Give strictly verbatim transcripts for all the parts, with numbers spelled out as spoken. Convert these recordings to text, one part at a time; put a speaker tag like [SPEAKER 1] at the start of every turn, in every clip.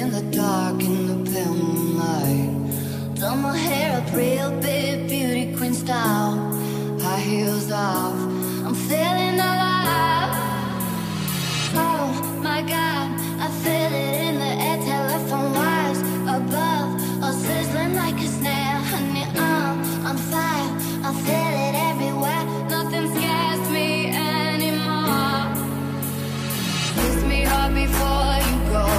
[SPEAKER 1] in the dark, in the pale moonlight. Done my hair up real big, beauty queen style. High heels off, I'm feeling alive. Oh my God, I feel it in the air. Telephone wires above, all sizzling like a snare. Honey, I'm on fire, I feel it everywhere. Nothing scares me anymore. Kiss me hard before you go.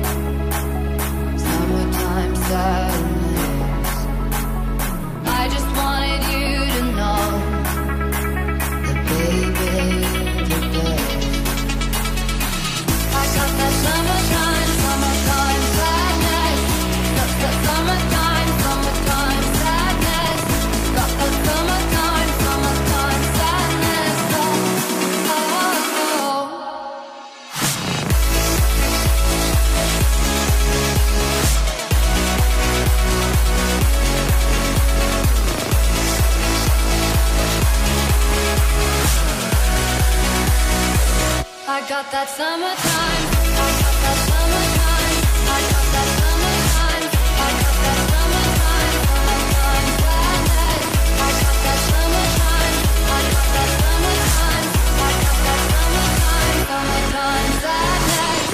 [SPEAKER 1] Summertime sadness. I just wanted you to know that baby, you're the best. I got that summertime, summertime sadness. Got that summertime, summertime sadness. Got that summertime, summertime sadness. Oh, oh, oh. I got that summertime, I got that summertime, I got that summertime, I got that summertime, summertime sadness. I got that summertime, I got that summertime, I got that summertime, summertime sadness.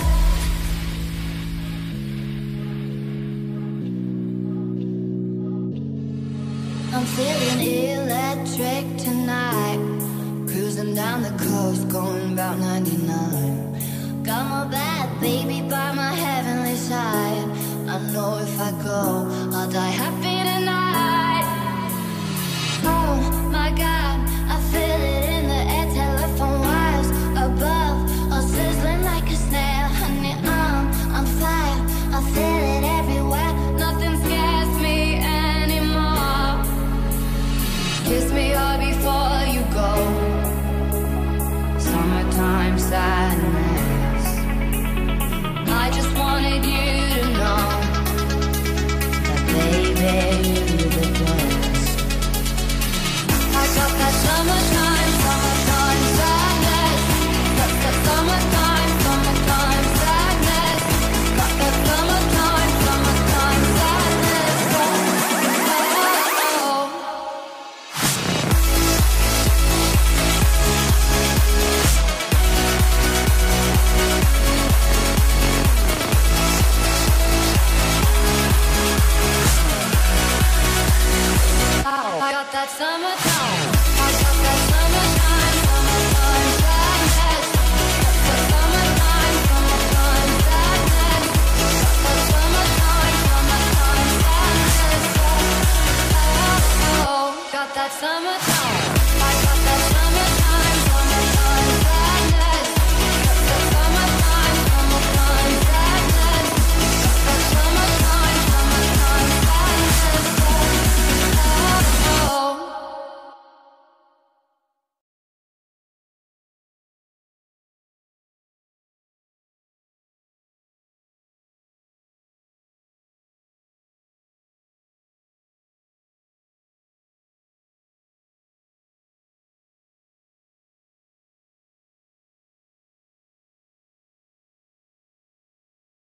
[SPEAKER 1] I'm feeling electric tonight. Cruising down the coast, going about ninety-nine. Got my bad baby by my heavenly side. I know if I go, I'll die happy tonight. Oh my God, I feel it in the air. Telephone wires above, all sizzling like a snare. Honey, I'm on fire, I feel it everywhere. Nothing scares me anymore. Kiss me hard before you go. Summertime sadness. I just wanted you to know that baby, you're the best. I got that summertime, summertime sadness. Got that summertime, summertime sadness. Got that summertime, summertime sadness. Oh, oh, oh. I got that summertime, I got that